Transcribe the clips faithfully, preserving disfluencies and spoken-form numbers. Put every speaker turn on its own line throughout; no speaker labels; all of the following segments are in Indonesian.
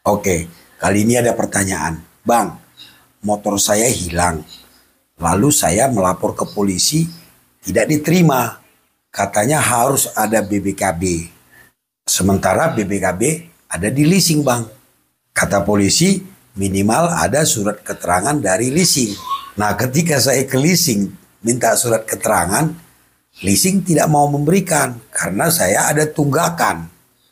Oke, kali ini ada pertanyaan. Bang, motor saya hilang. Lalu saya melapor ke polisi, tidak diterima. Katanya harus ada B B K B. Sementara B B K B ada di leasing, Bang. Kata polisi, minimal ada surat keterangan dari leasing. Nah, ketika saya ke leasing minta surat keterangan, leasing tidak mau memberikan karena saya ada tunggakan.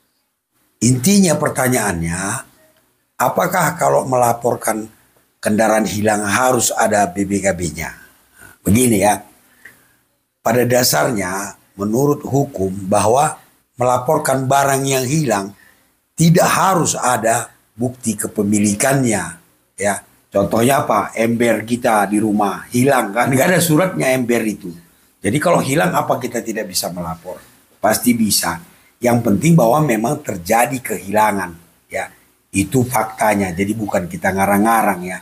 Intinya pertanyaannya, apakah kalau melaporkan kendaraan hilang harus ada B B K B-nya? Begini ya, pada dasarnya menurut hukum bahwa melaporkan barang yang hilang tidak harus ada bukti kepemilikannya. Ya, contohnya apa? Ember kita di rumah hilang kan, nggak ada suratnya ember itu. Jadi kalau hilang apa kita tidak bisa melapor? Pasti bisa. Yang penting bahwa memang terjadi kehilangan. Ya, itu faktanya. Jadi bukan kita ngarang-ngarang ya.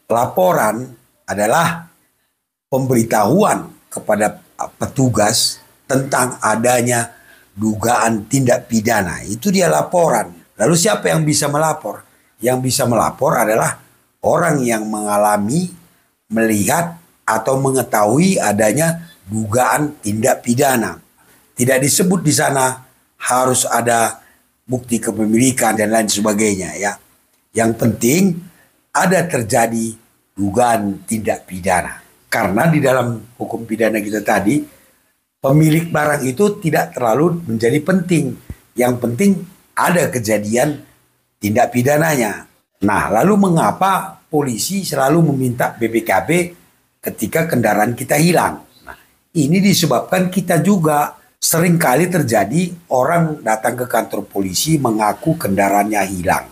Laporan adalah pemberitahuan kepada petugas tentang adanya dugaan tindak pidana. Itu dia laporan. Lalu siapa yang bisa melapor? Yang bisa melapor adalah orang yang mengalami, melihat, atau mengetahui adanya dugaan tindak pidana. Tidak disebut di sana harus ada bukti kepemilikan dan lain sebagainya ya. Yang penting ada terjadi dugaan tindak pidana. Karena di dalam hukum pidana kita tadi, pemilik barang itu tidak terlalu menjadi penting. Yang penting ada kejadian tindak pidananya. Nah, lalu mengapa polisi selalu meminta B B K B ketika kendaraan kita hilang? Nah, ini disebabkan kita juga seringkali terjadi orang datang ke kantor polisi mengaku kendaraannya hilang.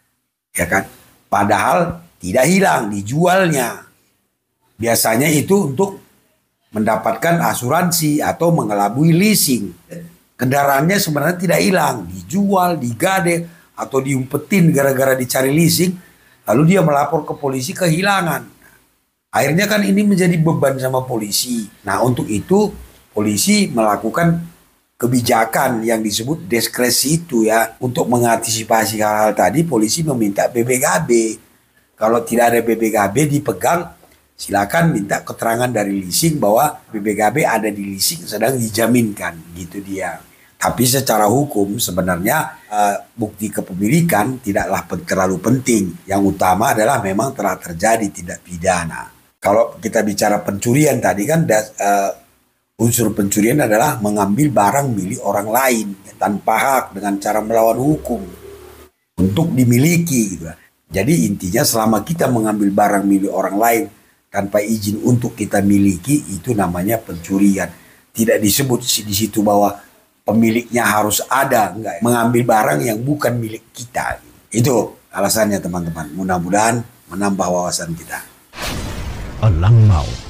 Ya kan? Padahal tidak hilang, dijualnya. Biasanya itu untuk mendapatkan asuransi atau mengelabui leasing. Kendaraannya sebenarnya tidak hilang, dijual, digade, atau diumpetin gara-gara dicari leasing. Lalu dia melapor ke polisi kehilangan. Akhirnya kan ini menjadi beban sama polisi. Nah, untuk itu polisi melakukan kebijakan yang disebut diskresi itu ya. Untuk mengantisipasi hal-hal tadi, polisi meminta B B K B. Kalau tidak ada B B K B dipegang, silakan minta keterangan dari leasing bahwa B B K B ada di leasing sedang dijaminkan, gitu dia. Tapi secara hukum sebenarnya uh, bukti kepemilikan tidaklah terlalu penting. Yang utama adalah memang telah terjadi tindak pidana. Kalau kita bicara pencurian tadi kan das, uh, unsur pencurian adalah mengambil barang milik orang lain tanpa hak dengan cara melawan hukum untuk dimiliki gitu. Jadi intinya selama kita mengambil barang milik orang lain tanpa izin untuk kita miliki, itu namanya pencurian. Tidak disebut di situ bahwa pemiliknya harus ada, enggak, mengambil barang yang bukan milik kita. Itu alasannya teman-teman. Mudah-mudahan menambah wawasan kita.
Elang Mau